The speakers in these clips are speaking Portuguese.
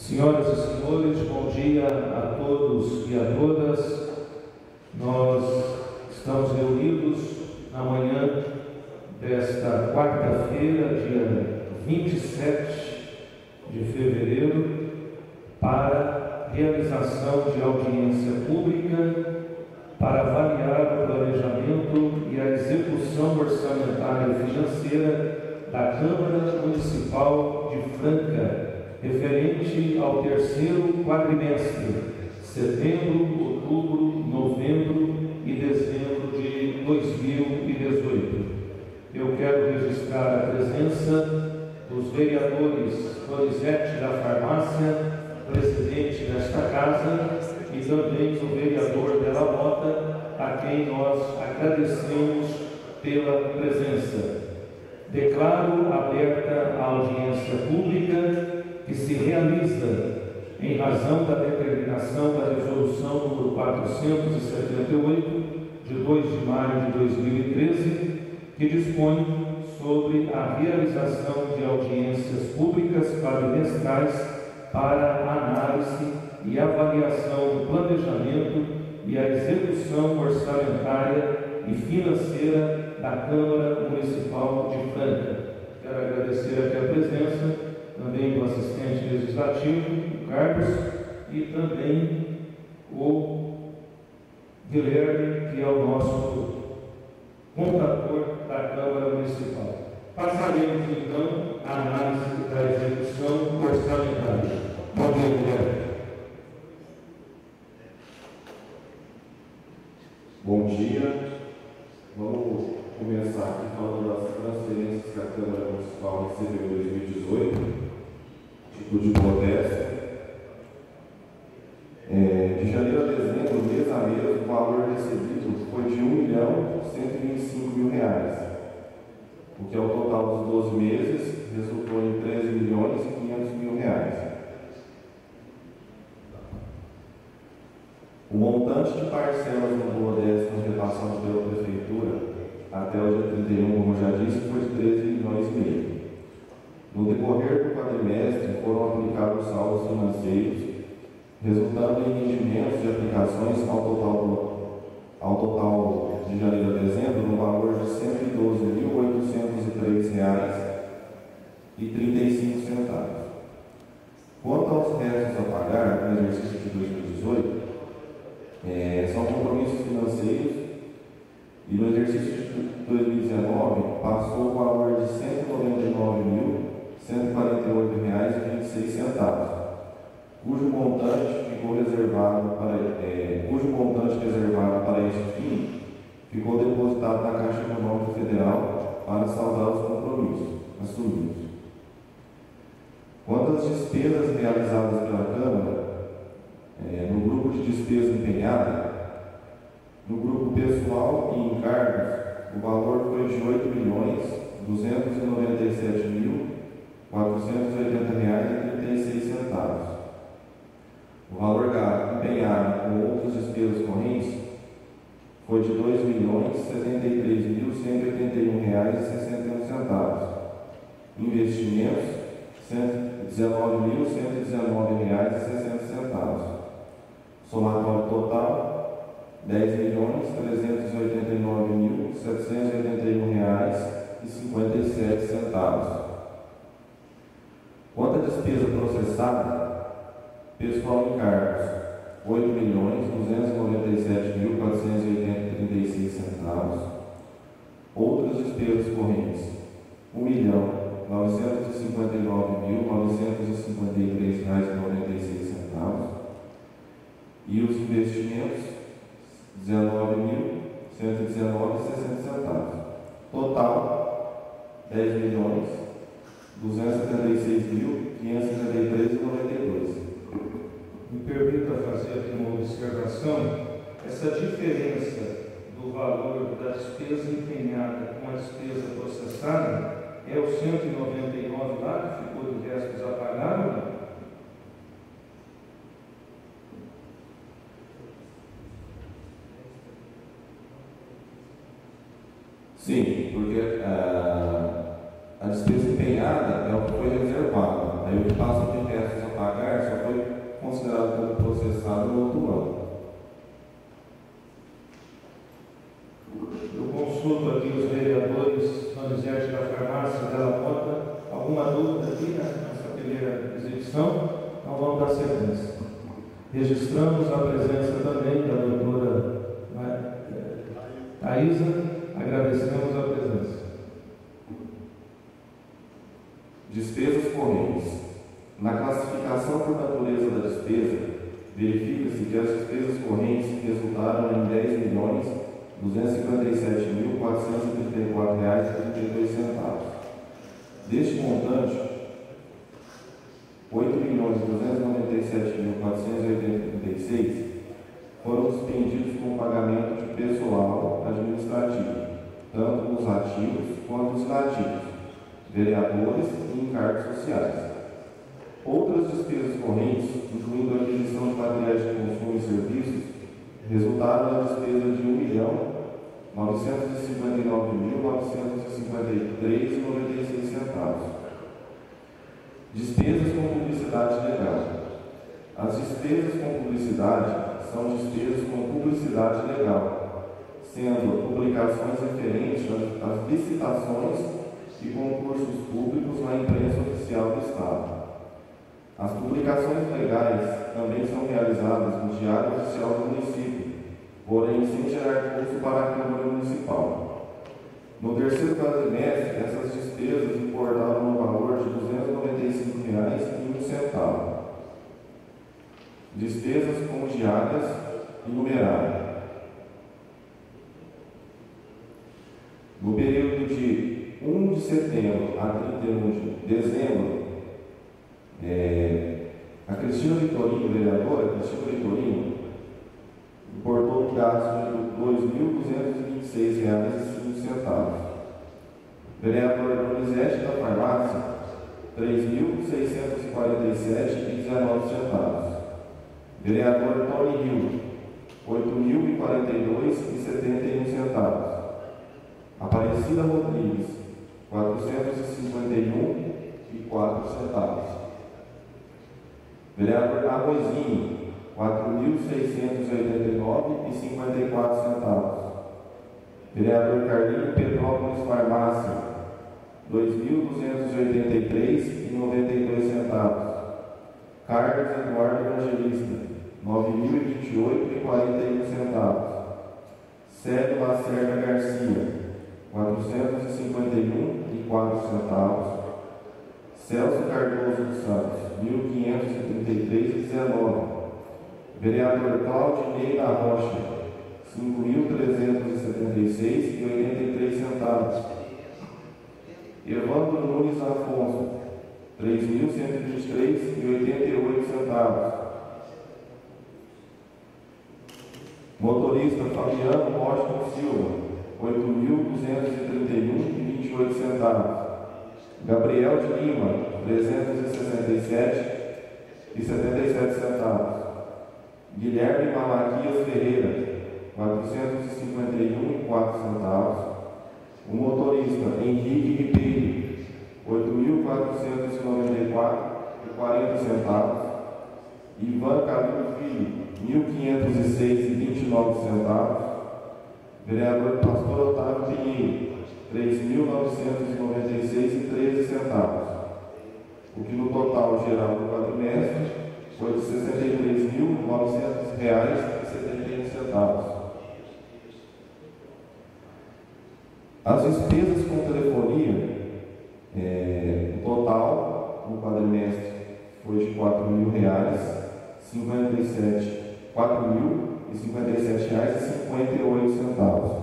Senhoras e senhores, bom dia a todos e a todas. Nós estamos reunidos na manhã desta quarta-feira, dia 27 de fevereiro, para realização de audiência pública para avaliar o planejamento e a execução orçamentária e financeira da Câmara Municipal de Franca, referente ao terceiro quadrimestre, setembro, outubro, novembro e dezembro de 2018. Eu quero registrar a presença dos vereadores Donizete da Farmácia, presidente desta casa, e também do vereador Della Mota, a quem nós agradecemos pela presença. Declaro aberta a audiência pública que se realiza em razão da determinação da Resolução número 478, de 2 de maio de 2013, que dispõe sobre a realização de audiências públicas quadrimestrais para análise e avaliação do planejamento e a execução orçamentária e financeira da Câmara Municipal de Franca. Quero agradecer aqui a presença também do assistente legislativo, o Carlos, e também o Guilherme, que é o nosso contador da Câmara Municipal. Passaremos, então, à análise da execução orçamentária. Bom dia, Guilherme. Bom dia. Vamos começar aqui falando das transferências que a Câmara Municipal recebeu em 2018. Título de modéstia. De janeiro a dezembro, mês a mês, o valor recebido foi de R$1.125.000, o que ao total dos 12 meses resultou em R$13.500.000. O montante de parcelas no BODES repassadas pela Prefeitura até o dia 31, como já disse, foi de R$13,5 milhões. No decorrer do quadrimestre, foram aplicados saldos financeiros, resultando em rendimentos de aplicações ao total de janeiro a dezembro, no valor de R$112.803,35. Quanto aos restos a pagar no exercício de 2018, são compromissos financeiros, e no exercício de 2019 passou o valor de R$199.148,26, cujo montante reservado para este fim ficou depositado na Caixa Econômica Federal para saldar os compromissos assumidos. Quanto às despesas realizadas pela Câmara, no grupo de despesa empenhada, no grupo pessoal e encargos, o valor foi de R$8.297.480,36. O valor empenhado com outras despesas correntes foi de R$2.073.181,61. Investimentos, R$19.119,60. Somatório total, R$10.389.781,57. Quanto à despesa processada, pessoal em cargos, R$8.297.480,36. Outras despesas correntes, R$1.959.953,96. E os investimentos, R$19.119,60. Total, R$10.276.573,92. Me permita fazer aqui uma observação. Essa diferença do valor da despesa empenhada com a despesa processada é o 199 lá que ficou de restos a pagar, ou não? Sim, porque a despesa empenhada é o que foi reservado. Aí o que passa de restos a pagar só processada no outro ano. Eu consulto aqui os vereadores Donizete da Farmácia, Della Mota. Alguma dúvida aqui nessa primeira exibição? Então vamos dar sequência. Registramos a presença também da doutora Thaisa, agradecemos a presença. Despesas correntes. Na classificação por natureza da despesa, verifica-se que as despesas correntes resultaram em R$ 10.257.434,32. Deste montante, R$ 8.297.486 foram dispendidos com pagamento de pessoal administrativo, tanto os ativos quanto os inativos, vereadores e encargos sociais. Outras despesas correntes, incluindo a aquisição de materiais de consumo e serviços, resultaram na despesa de R$ 1.959.953,96. Despesas com publicidade legal. As despesas com publicidade são despesas com publicidade legal, sendo publicações referentes às licitações e concursos públicos na imprensa oficial do Estado. As publicações legais também são realizadas no Diário Oficial do Município, porém sem gerar custo para a Câmara Municipal. No terceiro quadrimestre, essas despesas importaram no valor de R$ 295,01. Despesas com diárias e numerárias. No período de 1 de setembro a 31 de dezembro, a Cristina Vitorino, vereadora Cristina Vitorino, importou um gasto de R$ 2.226,05. Vereador Donizete da Farmácia, R$ 3.647,19. Vereador Tony Rio, R$ 8.042,71. Aparecida Rodrigues, R$ 451,04. Vereador Arrozinho, R$ 4.689,54. Vereador Carlinho Petrópolis Farmácia, R$ 2.283,92. Carlos Eduardo Evangelista, R$ 9.028,41. Célio Lacerda Garcia, R$ 451,04. Celso Cardoso dos Santos, R$ 1.533,19. Vereador Claudinei da Rocha, R$ 5.376,83. Evandro Nunes Afonso, R$ 3.123,88. Motorista Fabiano Washington Silva, R$ 8.231,28. Gabriel de Lima, R$ 367,77. Guilherme Malaquias Ferreira, R$ 451,04. O motorista Henrique Ribeiro, R$ 8.494,40. Ivan Calil Filho, R$ 1.506,29. Vereador Pastor Otávio Pinheiro, R$ 3.996,13. O que no total geral do quadrimestre foi de R$ 63.900,71. As despesas com telefonia, o total no quadrimestre foi de R$ 4.057,58.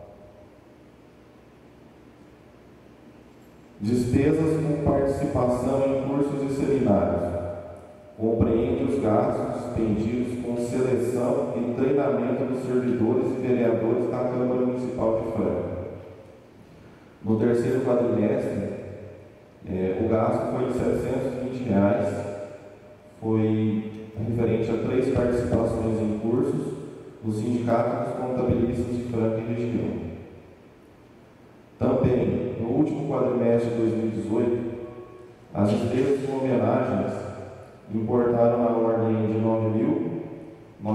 Despesas com participação em cursos e seminários. Compreende os gastos dispendidos com seleção e treinamento dos servidores e vereadores da Câmara Municipal de Franca. No terceiro quadrimestre, o gasto foi de R$ 720, foi referente a 3 participações em cursos do Sindicato dos Contabilistas de Franca e região. Também, no último quadrimestre de 2018, as despesas com homenagens importaram na ordem de R$ R$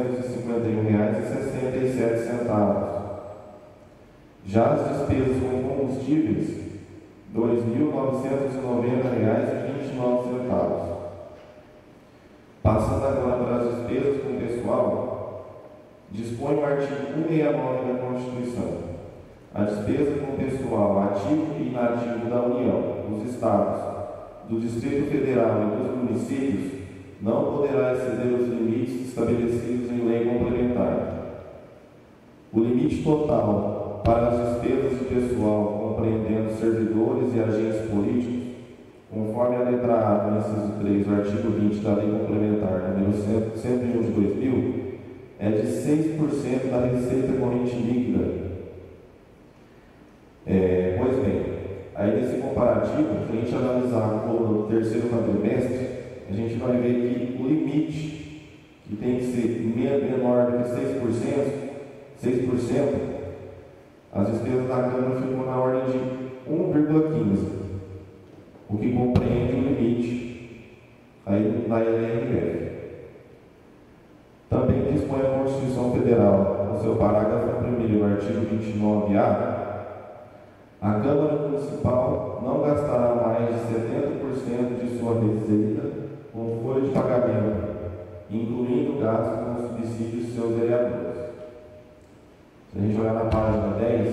951,67. Já as despesas com combustíveis, R$ 2.990,29. Passando agora para as despesas com pessoal, dispõe o artigo 169 da Constituição. A despesa com pessoal ativo e inativo da União, dos Estados, do Distrito Federal e dos municípios não poderá exceder os limites estabelecidos em lei complementar. O limite total para as despesas de pessoal, compreendendo servidores e agentes políticos, conforme a letra A do inciso 3 do artigo 20 da Lei Complementar número 101 de 2000, é de 6% da receita corrente líquida. Pois bem, aí nesse comparativo, se a gente analisar o terceiro quadrimestre, a gente vai ver que o limite, que tem que ser menor do que 6%, as despesas da Câmara ficou na ordem de 1,15%, o que compreende o limite aí da LRF. Também dispõe a Constituição Federal, no seu parágrafo 1º, artigo 29A, a Câmara Municipal não gastará mais de 70% de sua receita com folha de pagamento, incluindo gastos com subsídios de seus vereadores. Se a gente olhar na página 10,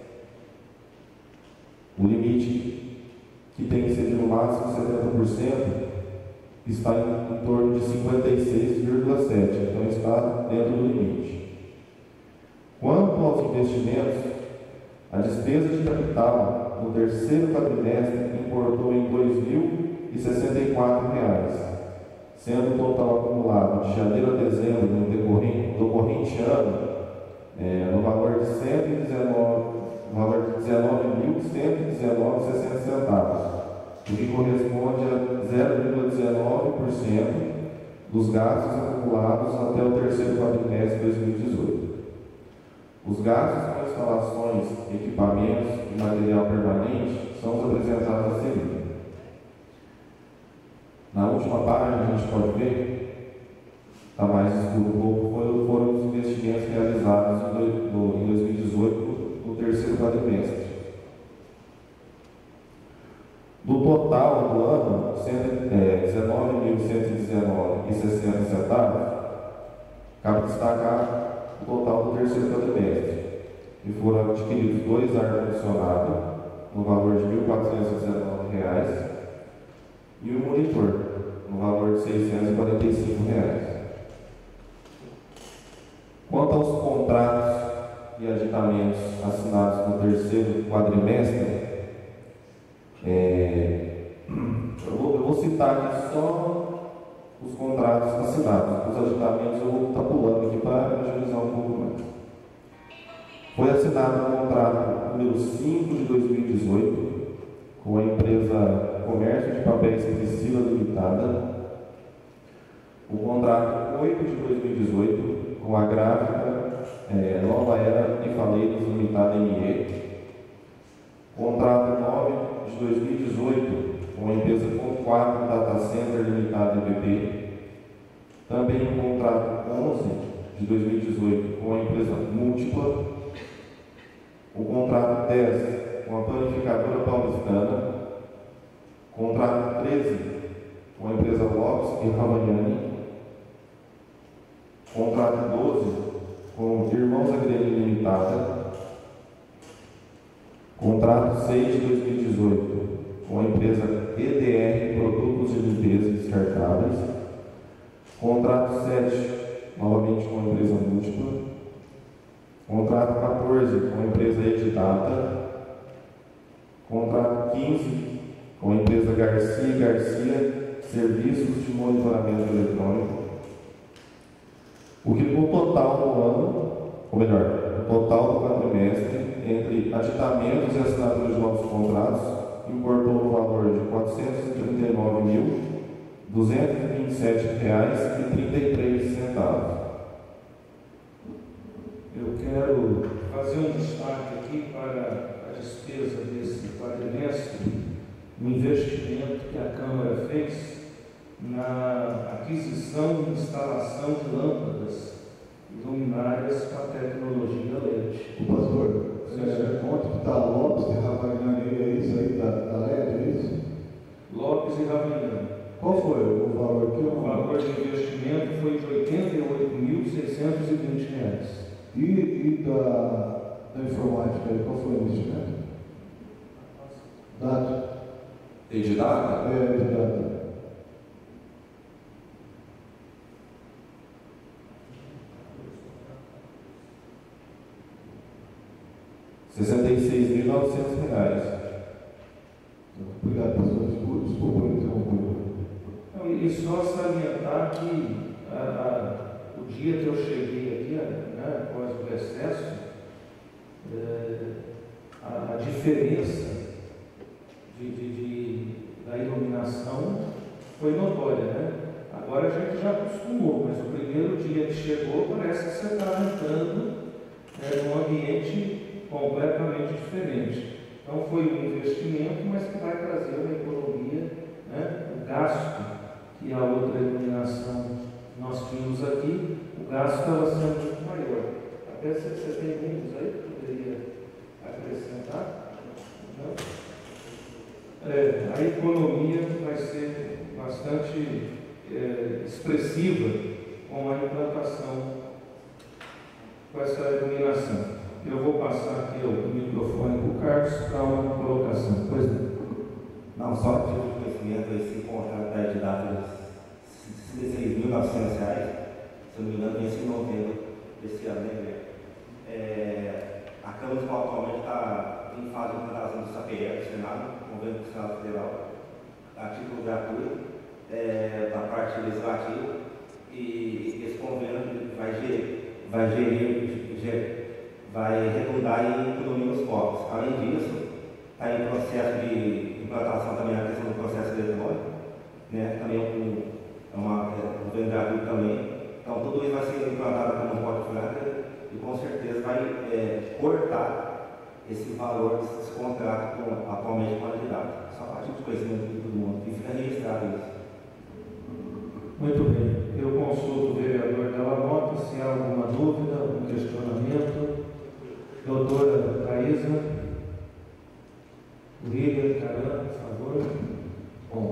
o limite que tem que ser de no máximo 70% está em torno de 56,7%, então está dentro do limite. Quanto aos investimentos, a despesa de capital no terceiro quadrimestre importou em R$ 2.064, sendo o total acumulado de janeiro a dezembro do corrente ano no valor de R$ 19.119,60, o que corresponde a 0,19% dos gastos acumulados até o terceiro quadrimestre de 2018. Os gastos com instalações, equipamentos e material permanente são os apresentados a seguir. Na última página, a gente pode ver, está mais escuro um pouco, foram os investimentos realizados em 2018 no terceiro quadrimestre. Do total do ano, R$ 19.119,60, cabe destacar o total do terceiro quadrimestre, que foram adquiridos 2 ar-condicionado no valor de R$ 1.419 e o monitor no valor de R$ 645. Quanto aos contratos e aditamentos assinados no terceiro quadrimestre, eu vou citar aqui só os contratos assinados. Os aditamentos eu vou estar pulando aqui para agilizar um pouco mais. Foi assinado o contrato número 5 de 2018 com a empresa Comércio de Papéis Priscila Limitada. O contrato 8 de 2018 com a gráfica Nova Era e Faleiros Limitada ME. Contrato 9 de 2018 com a empresa Com4 Data Center Limitada EBP. Também o contrato 11 de 2018 com a empresa Múltipla. O contrato 10 com a Panificadora Paulistana. Contrato 13 com a empresa Lopes e Ravagnani. Contrato 12 com Irmãos Agreni Limitada. Contrato 6 de 2018 com a empresa EDR Produtos de Limpeza Descartáveis. Contrato 7, novamente com a empresa Múltipla. Contrato 14 com a empresa Edidata. Contrato 15 com a empresa Garcia e Garcia Serviços de Monitoramento Eletrônico. O que o total do ano, ou melhor, o total do quadrimestre, entre aditamentos e assinaturas de novos contratos, importou no valor de R$ 439.227,33. Eu quero fazer um destaque aqui para a despesa desse quadrimestre, no investimento que a Câmara fez na aquisição e instalação de lâmpadas e luminárias com a tecnologia LED. O pastor, onde que está Lopes e Ravaiani, é isso aí, da LED, é isso? Lopes e Ravaiani. Qual foi o valor que eu... O valor de investimento foi de R$ 88.620. E da informática aí, qual foi o investimento? Data? E de data? De data. R$ 66.900. Obrigado, pastor. Desculpa interromper. E só salientar que o dia que eu cheguei aqui, após o recesso, a diferença da iluminação foi notória, né? Agora a gente já acostumou, mas o primeiro dia que chegou parece que você está entrando num ambiente completamente diferente. Então foi um investimento, mas que vai trazer uma economia, o gasto que a outra iluminação nós tínhamos aqui, o gasto estava sendo muito maior. Até se você tem números aí que poderia acrescentar? Não? A economia vai ser bastante expressiva com a implantação com essa iluminação. Eu vou passar aqui o microfone para o Carlos para uma colocação. Pois não. Não, só tive conhecimento, esse contrato de datas de R$ 16.900, se eu não me engano, vence em novembro desse ano, né? A Câmara Municipal atualmente está em fase de implantação do SAPE, do Senado, Convênio do Senado Federal, a título gratuito, da parte legislativa, e esse convênio vai redundar em economia nos povos. Além disso, está em processo de implantação também a questão do processo eletrônico, né? Também um governo gratuito também. Então, tudo isso vai ser implantado como Porta Franca e com certeza vai cortar esse valor desse contrato atualmente com a candidato. Só para de conhecimento de todo mundo, que fica registrado isso. Muito bem. Eu consulto o vereador Della Mota se há alguma dúvida, algum questionamento. Doutora Thaisa, William Caran, por favor.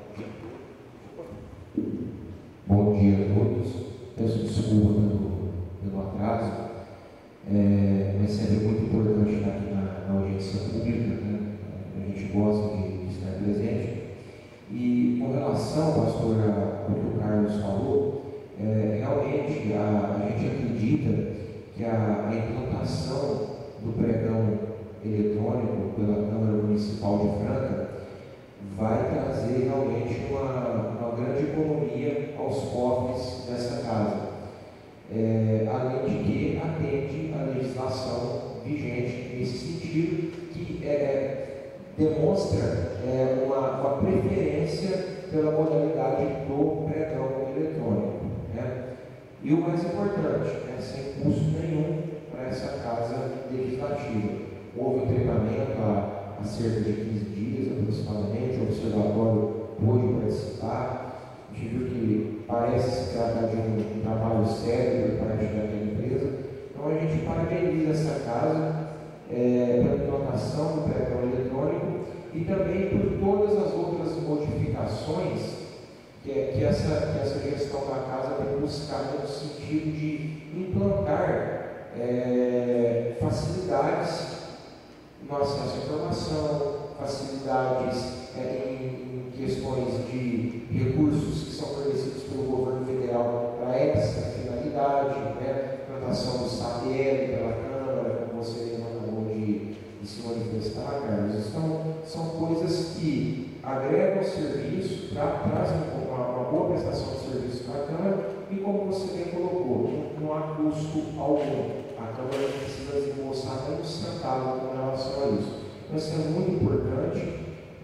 Bom dia a todos. Peço desculpa pelo atraso. É sempre muito importante estar aqui na audiência pública, né? A gente gosta de estar presente. E com relação, pastor, ao que o Carlos falou, realmente a gente acredita que a implantação do pregão eletrônico pela Câmara Municipal de Franca vai trazer realmente uma grande economia aos cofres dessa casa. Além de que atende à legislação vigente nesse sentido, que demonstra uma preferência pela modalidade do pregão eletrônico, né? E o mais importante, sem custo nenhum para essa casa legislativa. Houve um treinamento há cerca de 15 dias aproximadamente, o observatório pôde participar. A gente viu que parece se tratar de um trabalho sério por parte daquela empresa. Então a gente parabeniza essa casa pela implantação do pregão eletrônico e também por todas as outras modificações que essa gestão da casa tem buscado no sentido de implantar facilidades no acesso à informação, facilidades em questões de recursos que são fornecidos pelo governo federal para essa finalidade, né? Implantação do SAPL pela Câmara, como você mesmo acabou de se manifestar, Carlos. Então, são coisas que agregam serviço, trazem uma boa prestação de serviço para a Câmara e, como você bem colocou, não há custo algum. A Câmara não precisa desembolsar nem um centavo com relação a isso. Então, isso é muito importante.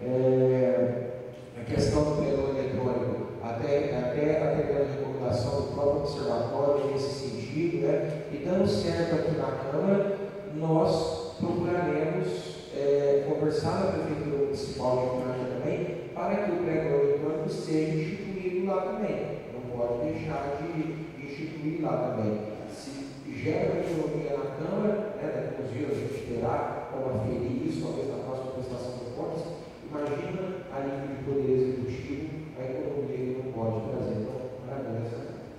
A questão do pregão eletrônico, até atendendo a recomendação do próprio observatório nesse sentido, né? E dando certo aqui na Câmara, nós procuraremos conversar na Prefeitura Municipal de Franca também para que o pregão eletrônico seja instituído também, não pode deixar de instituir lá também. Se gera economia na Câmara, daqui uns dias a gente terá como aferir isso, talvez na próxima prestação de contas. Imagina a nível de poder executivo a economia que não pode trazer. Então, parabéns.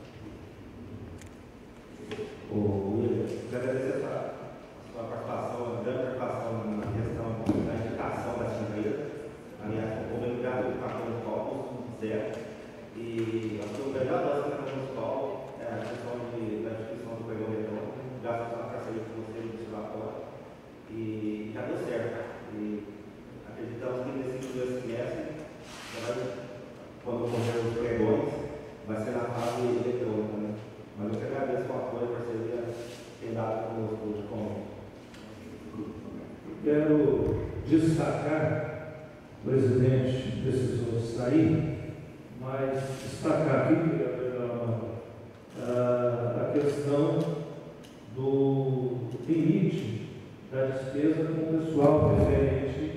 William, eu agradeço a sua participação, a grande participação na questão da indicação dessa empresa. Aliás, o governo gratuito para o municipal, zero. E acho que o melhor lance da municipal é a questão da instituição do pregão eletrônico, graças à parceria com você no observatório. E já deu certo. E acreditamos que nesse primeiro semestre, quando ocorrer os pregões, vai ser na fase eletrônica, né? Mas eu que agradeço o apoio, a parceria que tem dado conosco hoje. Quero destacar, o presidente precisou sair, mas destacar aqui a questão do limite da despesa com o pessoal referente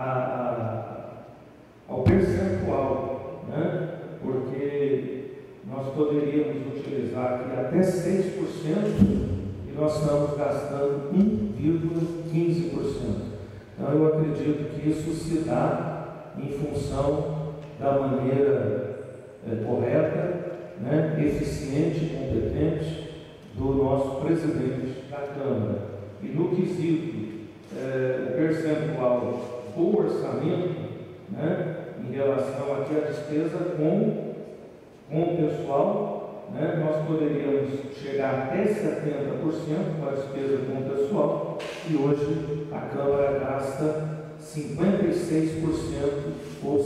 ao percentual, né? Porque nós poderíamos utilizar aqui até 6% e nós estamos gastando 1,15%. Então, eu acredito que isso se dá em função da maneira correta, né, eficiente e competente do nosso presidente da Câmara. E no quesito percentual do orçamento, né, em relação aqui à despesa com o pessoal, né, nós poderíamos chegar até 70% com a despesa com o pessoal, e hoje a Câmara gasta 56% ou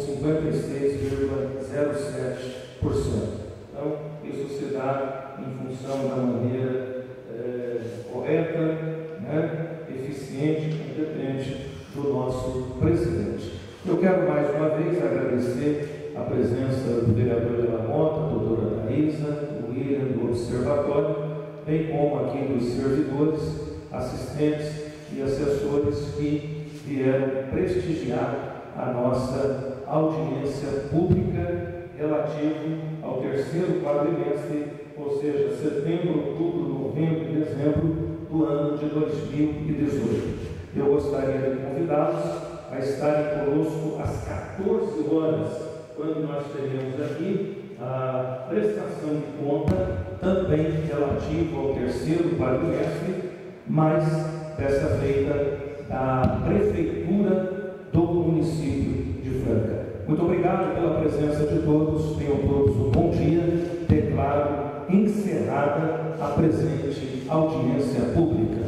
56,07%. Então, isso se dá em função da maneira correta, né, eficiente e competente do nosso presidente. Eu quero mais uma vez agradecer a presença do vereador de La Mota, a doutora Thaisa, o William do Observatório, bem como aqui dos servidores, assistentes e assessores que vieram prestigiar a nossa audiência pública relativo ao terceiro quadrimestre, ou seja, setembro, outubro, novembro e dezembro do ano de 2018. Eu gostaria de convidá-los a estarem conosco às 14 horas, quando nós teremos aqui a prestação de conta, também relativo ao terceiro quadrimestre, mas dessa feita da Prefeitura do município de Franca. Muito obrigado pela presença de todos, tenham todos um bom dia. Declaro encerrada a presente audiência pública.